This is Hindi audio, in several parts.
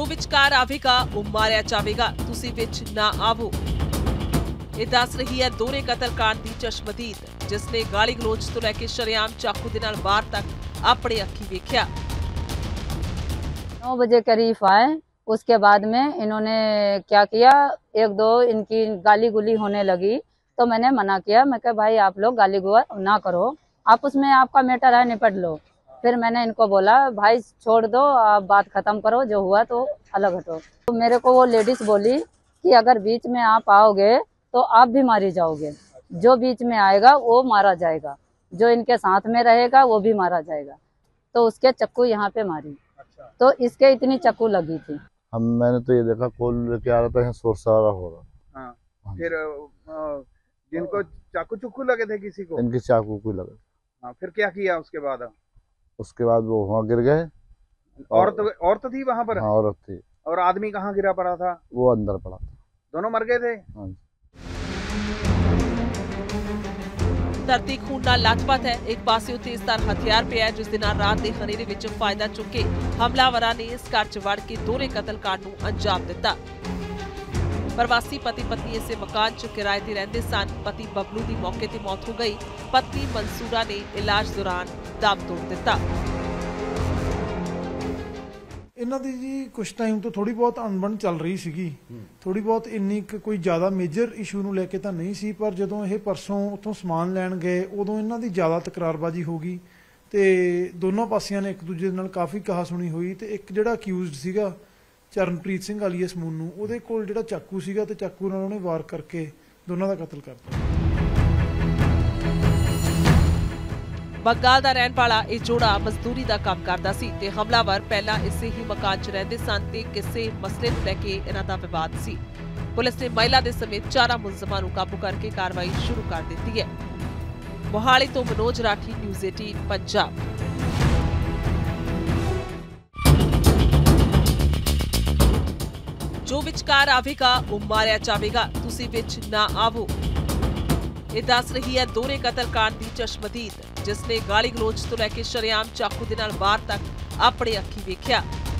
ਜੋ ਵਿਚਕਾਰ ਆਵੇਗਾ ਉਹ ਮਾਰਿਆ ਜਾਵੇਗਾ, ਤੁਸੀਂ ਵਿੱਚ ਨਾ ਆਵੋ। ਇਹ ਦੱਸ ਰਹੀ ਹੈ ਦੋਹਰੇ ਕਤਲकांड ਦੀ ਚਸ਼ਮਦੀਦ, ਜਿਸ ਨੇ ਗਾਲੀ ਗਲੋਚ ਤੋਂ ਲੈ ਕੇ ਸ਼ਰੇਆਮ ਚਾਕੂ ਦੇ ਨਾਲ ਵਾਰ तक अपने अखी देखा। 9 बजे करीब आए, उसके बाद में इन्होंने क्या किया, एक दो इनकी गाली गुली होने लगी तो मैंने मना किया। मैं कहा भाई आप लोग गाली गुआ ना करो, आप उसमें आपका मैटर है निपट लो। फिर मैंने इनको बोला भाई छोड़ दो, आप बात खत्म करो, जो हुआ तो अलग हटो। तो मेरे को वो लेडीज बोली कि अगर बीच में आप आओगे तो आप भी मारी जाओगे, जो बीच में आएगा वो मारा जाएगा, जो इनके साथ में रहेगा वो भी मारा जाएगा। तो उसके चक्कू यहाँ पे मारी। अच्छा। तो इसके इतनी चक्कू लगी थी। मैंने तो ये देखा कॉल लेके आ रहा था, शोर शराबा हो रहा। हाँ। फिर जिनको चाकू चुक्कू लगे थे किसी को, इनके चाकू को लगे। हाँ, फिर क्या किया उसके बाद? उसके बाद वो वहाँ गिर गए। औरत थी वहाँ पर? हाँ, औरत थी। और आदमी कहाँ गिरा पड़ा था? वो अंदर पड़ा था। दोनों मर गए थे? हाँ। धरती खून नाल लथपथ है। एक पासे तेजधार हथियार पिया है, जिस दे नाल रात दे हनेरे विच फायदा चुक के हमलावरां ने इस घर च वड़ के दोहरे कतलकांड नूं अंजाम दिता। प्रवासी पति पत्नी इस मकान च किराए ते रहिंदे सन। पति बबलू दी मौके ते मौत हो गई। पत्नी मंसूरा ने इलाज दौरान दम तोड़ दिता। इन्हां दी जी कुछ टाइम तो थोड़ी बहुत अनबन चल रही सीगी, थोड़ी बहुत इन्नी कोई ज़्यादा मेजर इशू नूं लैके तां नहीं सी, पर जदों ये परसों उत्थों समान लैण गए उदों इन्हां दी ज़्यादा तकरारबाजी हो गई ते दोनों पासियां ने एक दूजे नाल काफ़ी कहा सुनी हुई। ते एक जिहड़ा अक्यूज़ड सीगा चरणप्रीत सिंह आलीएस मोनू, उहदे कोल जिहड़ा चाकू सीगा ते चाकू नाल उहने वार करके दोनों दा कतल कर दिता। बंगाल दा रहण वाला यह जोड़ा मजदूरी दा काम करदा सी ते हमलावर पहला इसे ही मकान च रहिंदे सन ते किसे मसले नूं लैके इन्हां दा विवाद सी। पुलिस ने महिला दे समेत 4 मुलजमां नूं काबू करके कार्रवाई शुरू कर दित्ती है। मोहाली तो मनोज राठी, न्यूज़ 18 पंजाब। जो विचकार आवेगा वो मारिया जावेगा, तुसीं विच ना आवो। ਇਹ ਦੱਸ ਰਹੀ ਹੈ ਦੋਹਰੇ ਕਤਲकांड ਦੀ ਚਸ਼ਮਦੀਦ, ਜਿਸ ਨੇ ਗਾਲੀ ਗਲੋਚ ਤੋਂ ਲੈ ਕੇ ਸ਼ਰੇਆਮ ਚਾਕੂ ਦੇ ਨਾਲ ਵਾਰ तक अपने अखी देखा।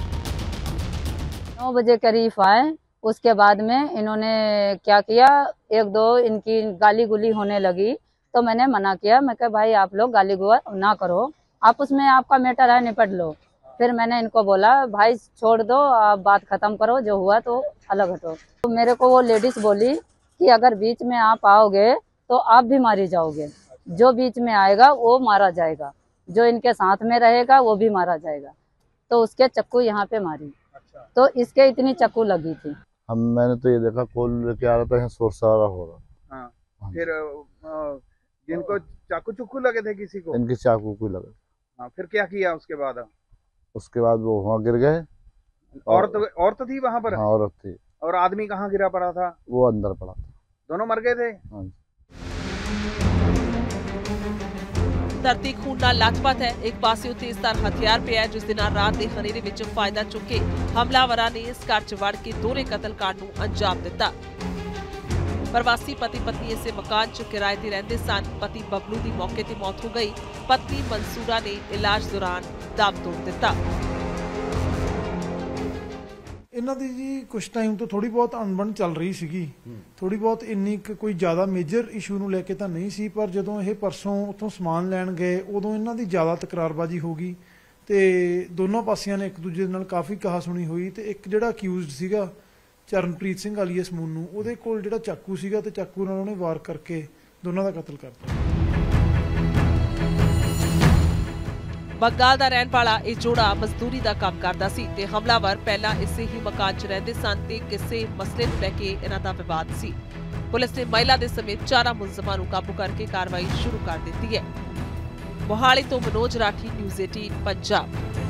9 बजे करीब आए, उसके बाद में इन्होंने क्या किया, एक दो इनकी गाली गुली होने लगी तो मैंने मना किया। मैं कहा भाई आप लोग गाली गुआ ना करो, आप उसमें आपका मैटर है निपट लो। फिर मैंने इनको बोला भाई छोड़ दो, आप बात खत्म करो, जो हुआ तो अलग हटो। तो मेरे को वो लेडीज बोली कि अगर बीच में आप आओगे तो आप भी मारी जाओगे, जो बीच में आएगा वो मारा जाएगा, जो इनके साथ में रहेगा वो भी मारा जाएगा। तो उसके चक्कू यहाँ पे मारी। अच्छा। तो इसके इतनी चक्कू लगी थी। मैंने तो ये देखा कॉल लेके आ रहा था, शोर शराबा हो रहा। हाँ। फिर जिनको चाकू चुक्कू लगे थे किसी को, इनके चाकू को लगे। हाँ, फिर क्या किया उसके बाद? उसके बाद वो वहाँ गिर गए। औरत थी वहाँ पर? हाँ, औरत थी। और आदमी कहाँ गिरा पड़ा था? वो अंदर पड़ा था। दोनों मर गए थे? हाँ। धरती खून नाल लथपथ है। एक पासे तेजधार हथियार पिया है, जिस दे नाल रात दे हनेरे विच फायदा चुक के हमलावरां ने इस घर च वड़ के दोहरे कतलकांड नूं अंजाम दिता। प्रवासी पति पत्नी इस मकान च किराए ते रहिंदे सन। पति बबलू दी मौके ते मौत हो गई। पत्नी मंसूरा ने इलाज दौरान दम तोड़ दिता। इन्हां दी जी कुछ टाइम तो थोड़ी बहुत अनबन चल रही सीगी, थोड़ी बहुत इन्नी कोई ज़्यादा मेजर इशू नूं लैके तां नहीं सी, पर जदों ये परसों उत्थों समान लैण गए उदों इन्हां दी ज़्यादा तकरारबाजी हो गई ते दोनों पासियां ने एक दूजे नाल काफ़ी कहा सुनी हुई। ते एक जिहड़ा अक्यूज़ड सीगा चरणप्रीत सिंह आलीएस मोनू, उहदे कोल जिहड़ा चाकू सीगा ते चाकू नाल उहने वार करके दोनों दा कतल कर दिता। बंगाल दा रहण वाला यह जोड़ा मजदूरी दा काम करदा सी ते हमलावर पहला इसे ही मकान च रहिंदे सन ते किसे मसले नूं लैके इन्हां दा विवाद सी। पुलिस ने महिला दे समेत 4 मुलजमां नूं काबू करके कार्रवाई शुरू कर दित्ती है। मोहाली तो मनोज राठी, न्यूज़ 18 पंजाब।